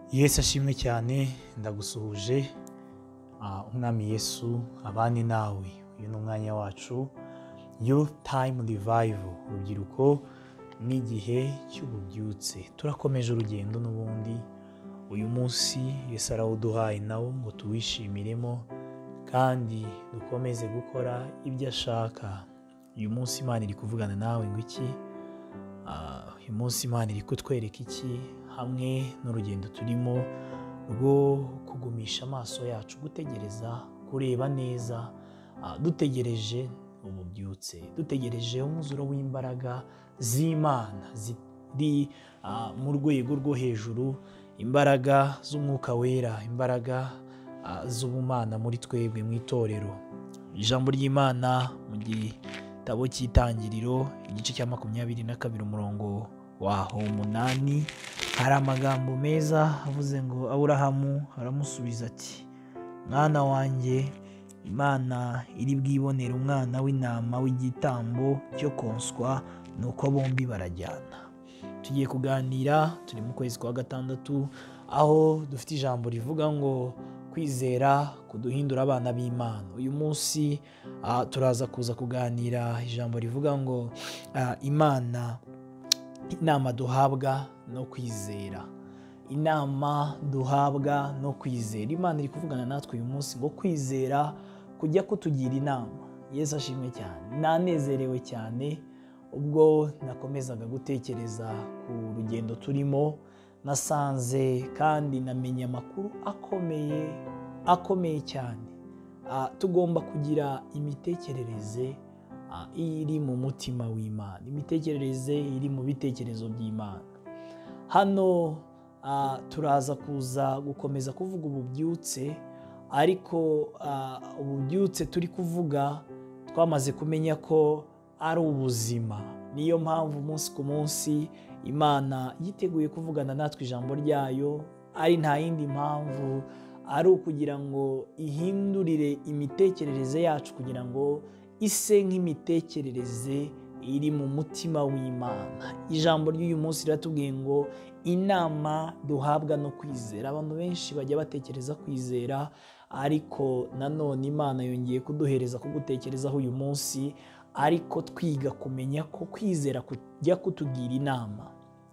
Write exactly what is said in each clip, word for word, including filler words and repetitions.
Yesu ashimwe cyane, ndagusuhuje. Umwami Yesu abane nawe. Uyu ni umwanya wacu Youth Time Revival, urubyiruko n'igihe cy'ububyutse. Turakomeje urugendo n'ubundi. Uyu munsi Yesu arawuduhaye nawo ngo tuwishimiremo kandi dukomeze gukora ibyo ashaka. Uyu munsi Imana iri kuvugana nawe ngo iki? Uyu munsi Imana iri kutwereka iki? Hamwe n'urugendo turimo rwo kugumisha amaso yacu, gutegereza, kureba neza, dutegereje ububyutse, dutegereje umwuzuro w'imbaraga z'Imana ziri mu rwego rwo hejuru, imbaraga z'umwuka wera, imbaraga z'ubumana muri twebwe mu itorero. Ijambo ry'Imana mu gitabo cy'Itangiriro igice cya makumyabiri na kabiri umurongo waho umunani, hari amagambo meza avuze ngo Aburahamu aramusubiza ati, mwana wanjye, Imana iri bwibonera umwana w'intama w'igitambo cyo konswa, nuko bombi barajyana. Tugiye kuganira, turi mu kwezi kwa gatandatu, aho dufite ijambo rivuga ngo kwizera kuduhindura abana b'Imana. Uyu munsi uh, turaza kuza kuganira ijambo rivuga ngo uh, Imana, inama duhabwa no kwizera. Inama duhabwa no kwizera. Imana iri kuvugana natwe uyu munsi ngo kwizera kujya kutugira inama. Yesu ashimwe cyane. Nanezerewe cyane ubwo nakomezaga gutekereza ku rugendo turimo, nasanze kandi namenye amakuru akomeye akomeye cyane. Uh, tugomba kugira imitekerereze uh, iri mu mutima w'Imana, imitekerereze iri mu bitekerezo by'Imana. Hano uh, turaza kuza gukomeza kuvuga ububyutse, ariko uh, ububyutse turi kuvuga twamaze kumenya ko ari ubuzima. Niyo mpamvu umunsi ku munsi Imana yiteguye kuvugana natwe ijambo ryayo, ari nta yindi mpamvu ari ukugira ngo ihindurire imitekerereze yacu, kugira ngo ise nk'imitekerereze iri mu mutima w'Imana. Ijambo ry'uyu munsi riratubwiye ngo inama duhabwa no kwizera. Abantu benshi bajya batekereza kwizera, ariko nanone Imana yongeye kuduhereza kugutekerezaho uyu munsi, ariko twiga kumenya ko kwizera kujya kutugira inama.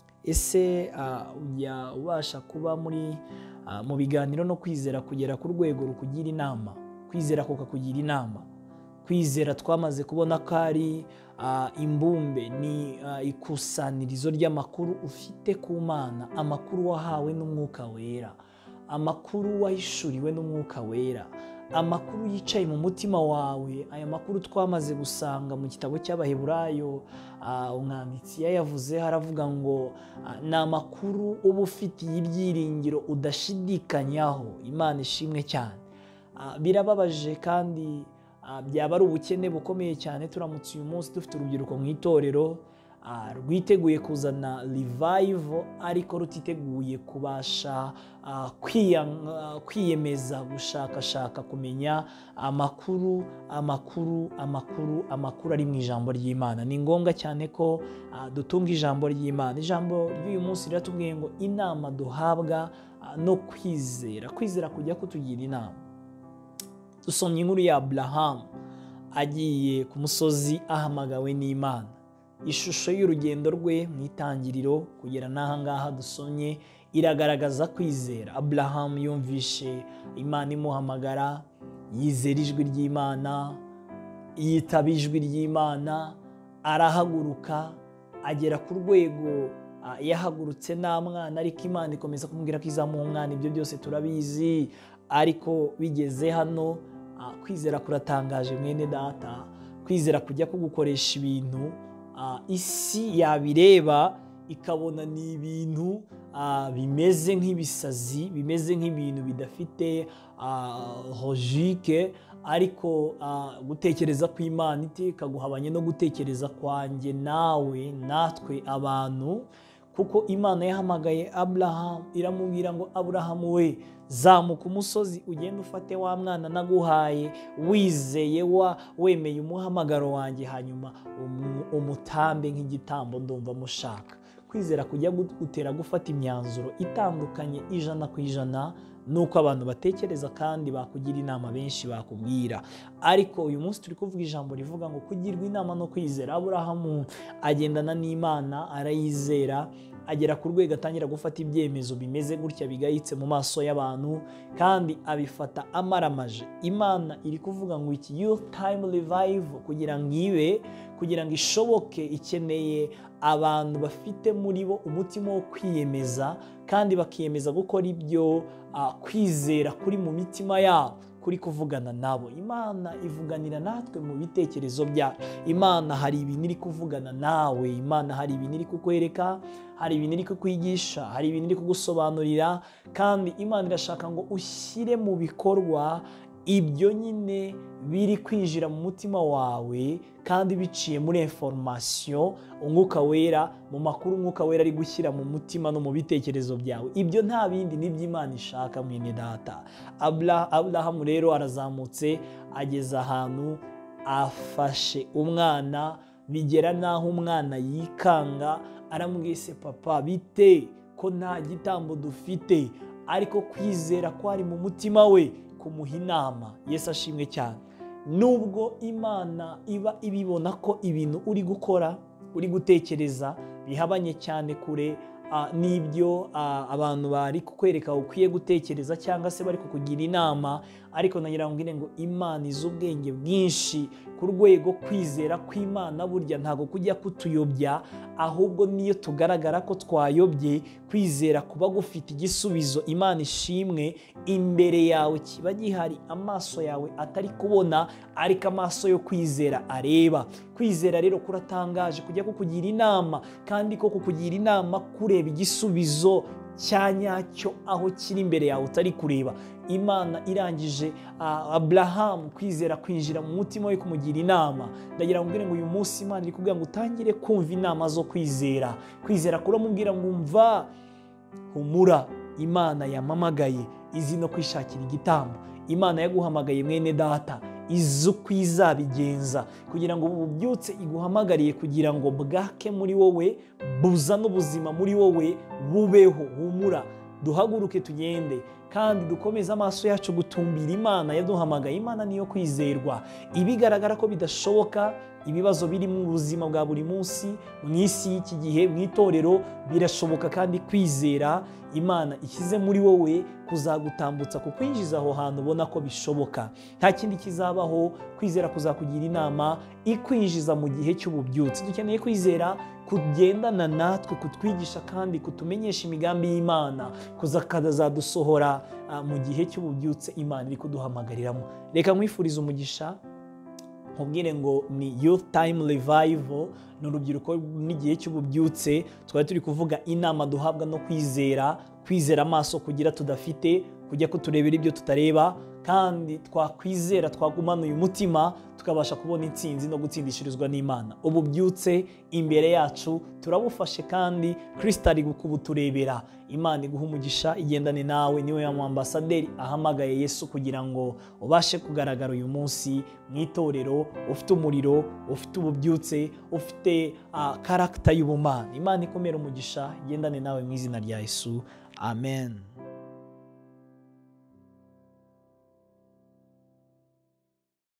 Ese uh, ujya ubasha kuba muri uh, mu biganiro no kwizera kugera ku rwego rukugira inama? Kwizera kukakugira inama. Kwizera twamaze kubona ko ari uh, imbumbe, ni uh, ikusanirizo ry'amakuru ufite ku Mana, amakuru wahawe n'umwuka wera, amakuru wahishuriwe n'umwuka wera, amakuru yicaye mu mutima wawe. Aya makuru twamaze gusanga mu gitabo cy'Abaheburayo, uh, umwanditsi yayavuze, haravuga ngo uh, ni amakuru uba ufitiye ibyiringiro udashidikanyaho. Imana ishimwe cyane. Uh, birababaje kandi uh, byaba ari ubukene bukomeye cyane turamutse uyu munsi dufite urubyiruko mu itorero uh, rwiteguye kuzana revival, ariko rutiteguye kubasha uh, uh, kwiyemeza gushakashaka kumenya amakuru amakuru amakuru amakuru ari mu ijambo ry'Imana. Ni ngombwa cyane ko uh, dutunga ijambo ry'Imana. Ijambo ry'uyu munsi riratubwiye ngo inama duhabwa uh, no kwizera. Kwizera kujya kutugira inama. Dusomye inkuru ya Aburahamu agiye ku musozi ahamagawe n'Imana. Ishusho y'urugendo rwe mu Itangiriro kugera n'aha ngaha dusomye iragaragaza kwizera. Aburahamu yumvishe Imana imuhamagara, yizera ijwi ry'Imana, yitaba ijwi ry'Imana, arahaguruka agera ku rwego uh, yahagurutse nta mwana, ariko Imana ikomeza kumubwira ko izamuha umwana. Ibyo byose turabizi, ariko bigeze hano uh, kwizera kuratangaje mwene data. Kwizera kujya kugukoresha ibintu Uh, isi yabireba ikabona ni ibintu uh, bimeze nk'ibisazi, bimeze nk'ibintu bidafite uh, logique, ariko uh, gutekereza kw'Imana iti kaguhabanye no gutekereza kwanjye nawe natwe abantu. Kuko Imana yahamagaye Aburahamu, iramubwira ngo Aburahamu we, zamuka umusozi ugende ufate wa mwana naguhaye, wizeye wa wemeye umuhamagaro wanjye, hanyuma umutambe nk'igitambo ndumva mushaka. kwizera kujya gutera gufata imyanzuro itandukanye ijana ku ijana nuko abantu batekereza kandi bakugira inama benshi bakubwira. Ariko uyu munsi turi kuvuga ijambo rivuga ngo kugirwa inama no kwizera. Aburahamu agendana n'Imana, arayizera, agera ku rwego atangira gufata ibyemezo bimeze gutya bigayitse mu maso y'abantu, kandi abifata amaramaje. Imana iri kuvuga ngo iki youth time revival kugira ngo ibe, kugira ngo ishoboke, ikeneye abantu bafite muri bo umutima wo kwiyemeza, kandi bakiyemeza gukora ibyo uh, kwizera kuri mu mitima yabo kuri kuvugana nabo. Imana ivuganira natwe mu bitekerezo byacu. Imana hari ibintu iri kuvugana nawe, Imana hari ibintu iri kukwereka, hari ibintu iri kukwigisha, hari ibintu iri kugusobanurira, kandi Imana irashaka ngo ushyire mu bikorwa ibyo nyine biri kwinjira mu mutima wawe, kandi biciye muri information umwuka wera, mu makuru umwuka wera ari gushyira mu mutima no mu bitekerezo byawe. Ibyo nta bindi ni by'Imana ishaka mwene data. Aburahamu rero arazamutse ageze ahantu, afashe umwana, bigera naho umwana yikanga, aramwise papa bite ko nta gitambo dufite, ariko kwizera kwari mu mutima we kumuha inama. Yesu ashimwe cyane. Nubwo Imana iba ibibona ko ibintu uri gukora, uri gutekereza bihabanye cyane kure uh, n'ibyo uh, abantu bari kukwereka ukwiye gutekereza cyangwa se bari kukugira inama, ariko nagira ngo ngo Imana izi ubwenge bwinshi ku rwego kwizera kw'Imana burya ntago kujya kutuyobya, ahubwo niyo tugaragara ko twayobye, kwizera kuba gufite igisubizo Imana ishimwe imbere yawe kiba gihari, amaso yawe atari kubona ariko amaso yo kwizera areba. Kwizera rero kuratangaje, kujya kukugira inama, kandi ko kukugira inama kureba igisubizo cya nyacyo aho kiri imbere yawe utari kureba. Imana irangije uh, Aburahamu kwizera kwinjira mu mutima we kumugira inama. Ndagira ngo ngo uyu munsi Imana iri kubwira ngo utangire kumva inama zo kwizera. Kwizera kuramubwira ngo umva, humura, Imana yamamagaye izi no kwishakira igitambo. Imana yaguhamagaye mwene data, izo kwizabigenza kugira ngo bubyutse iguhamagariye kugira ngo bwake muri wowe, buzane ubuzima muri wowe bubeho. Humura, duhaguruke tugende, kandi dukomeze amaso yacu gutumbira Imana yaduhamagaye. Imana niyo kwizerwa. Ibigaragara ko bidashoboka, ibibazo biri mu buzima bwa buri munsi mu isi y'iki gihe, mu itorero, birashoboka, kandi kwizera Imana ishyize muri wowe kuzagutambutsa kukwinjiza aho hantu ubona ko bishoboka. Nta kindi kizabaho, kwizera kuzakugira inama ikwinjiza mu gihe cy'ububyutse. Dukeneye kwizera kugendana natwe, kutwigisha kandi kutumenyesha imigambi y'Imana, kuzakazadusohora uh, mu gihe cy'ububyutse Imana iri kuduhamagariramo. Reka mwifurize umugisha, nkubwire ngo ni youth time revival, ni urubyiruko n'igihe cy'ububyutse. Twari turi kuvuga inama duhabwa no kwizera, kwizera amaso kugira tudafite, kujya kuturebera ibyo tutareba, kandi twakwizera twagumana uyu mutima tukabasha kubona intsinzi no gutsindishirizwa n'Imana. Ububyutse imbere yacu turabufashe, kandi Kristo ari kubuturebera. Imana iguha umugisha, igendane nawe. Niwe ya mwambasaderi ahamagaye Yesu kugira ngo ubashe kugaragara uyu munsi mu itorero, ufite umuriro, ufite ububyutse, ufite uh, karakter y'ubumana. Imana ikomere umugisha, igendane nawe mu izina rya Yesu. Amen.